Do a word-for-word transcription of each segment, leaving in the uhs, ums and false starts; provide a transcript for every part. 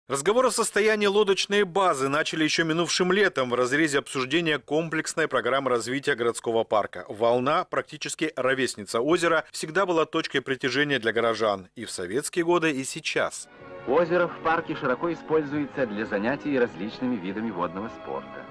Разговор о состоянии лодочной базы начали еще минувшим летом в разрезе обсуждения комплексной программы развития городского парка. Волна, практически ровесница озера, всегда была точкой притяжения для горожан и в советские годы, и сейчас. Озеро в парке широко используется для занятий различными видами водного спорта.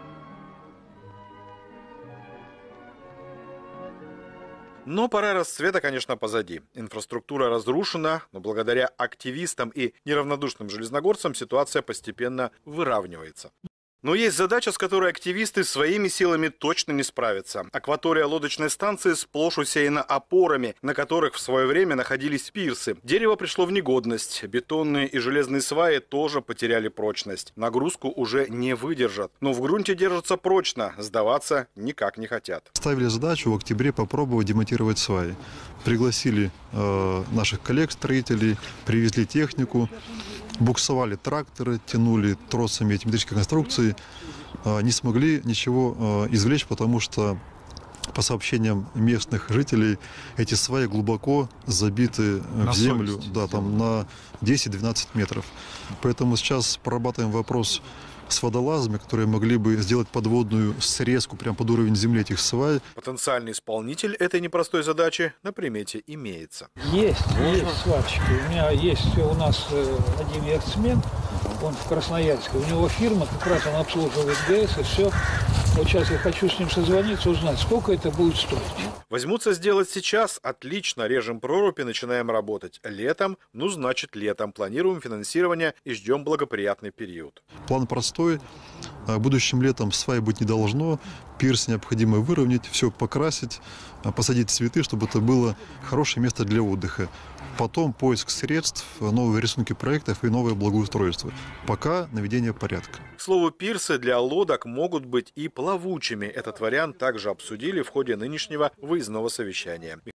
Но пора расцвета, конечно, позади. Инфраструктура разрушена, но благодаря активистам и неравнодушным железногорцам ситуация постепенно выравнивается. Но есть задача, с которой активисты своими силами точно не справятся. Акватория лодочной станции сплошь усеяна опорами, на которых в свое время находились пирсы. Дерево пришло в негодность. Бетонные и железные сваи тоже потеряли прочность. Нагрузку уже не выдержат. Но в грунте держатся прочно, сдаваться никак не хотят. Ставили задачу в октябре попробовать демонтировать сваи. Пригласили э, наших коллег-строителей, привезли технику. Буксовали тракторы, тянули тросами эти металлические конструкции, не смогли ничего извлечь, потому что, по сообщениям местных жителей, эти сваи глубоко забиты на в землю, да, там на десять-двенадцать метров. Поэтому сейчас прорабатываем вопрос с водолазами, которые могли бы сделать подводную срезку прямо под уровень земли этих свай. Потенциальный исполнитель этой непростой задачи на примете имеется. Есть, есть сварщики. У меня есть у нас один яхтсмен, он в Красноярске. У него фирма, как раз он обслуживает ГЭС и все. Вот сейчас я хочу с ним созвониться, узнать, сколько это будет стоить. Возьмутся сделать сейчас. Отлично. Режем проруби, начинаем работать. Летом, ну значит летом. Планируем финансирование и ждем благоприятный период. План простой. Будущим летом сваи быть не должно. Пирс необходимо выровнять, все покрасить, посадить цветы, чтобы это было хорошее место для отдыха. Потом поиск средств, новые рисунки проектов и новое благоустройство. Пока наведение порядка. К слову, пирсы для лодок могут быть и плавучими. Этот вариант также обсудили в ходе нынешнего выездного совещания.